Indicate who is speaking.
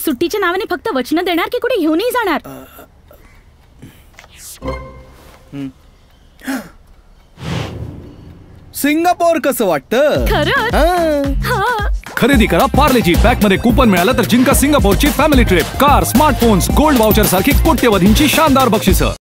Speaker 1: सुट्टीच्या नावाने फक्त वचन देणार की कुठे घेऊनही जाणार?
Speaker 2: सिंगापोर कसं वाटतं?
Speaker 1: खरंच?
Speaker 3: खरेदी करा पार्ले-जी पॅक मध्ये कूपन मिळालं तर जिंका सिंगापोरची family trip, car, smartphones, gold voucher सारखी कोट्यवधींची शानदार बक्षिसं.